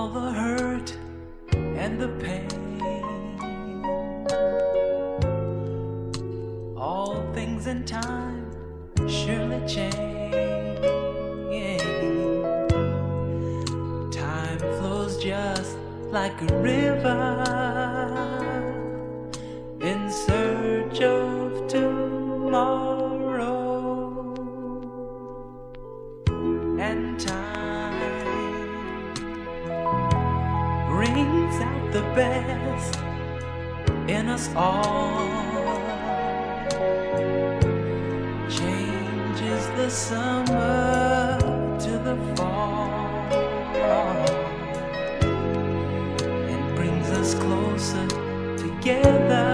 all the hurt and the pain, all things in time surely change. Time flows just like a river in search of tomorrow, and time brings out the best in us all, changes the summer to the fall, and brings us closer together.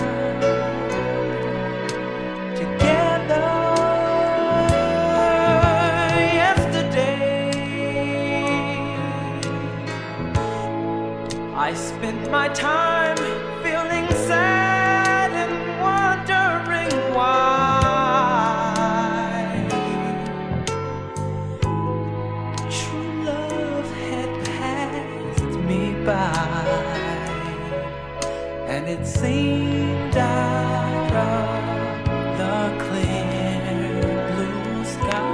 I spent my time feeling sad and wondering why true love had passed me by, and it seemed out of the clear blue sky.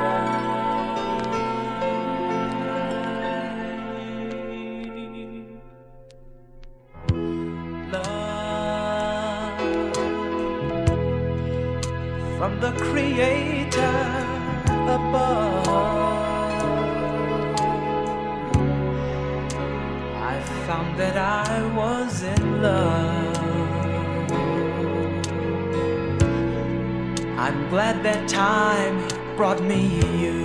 From the Creator above, I found that I was in love. I'm glad that time brought me you.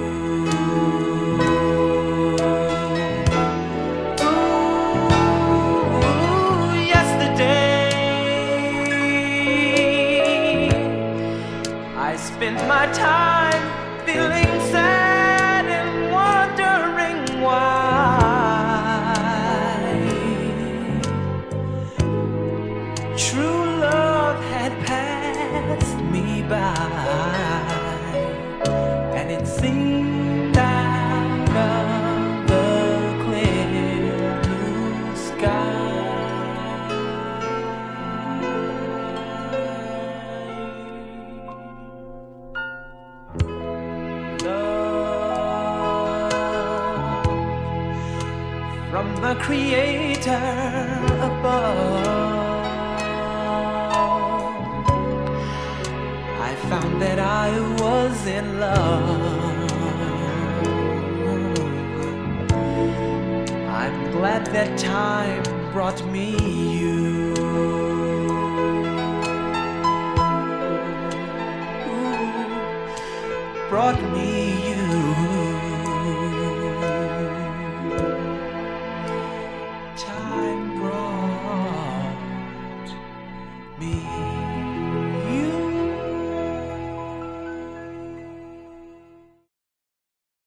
I spent my time feeling sad and wondering why true love had passed me by, and it seemed out of the clear blue sky. From the Creator above, I found that I was in love. I'm glad that time brought me you. Brought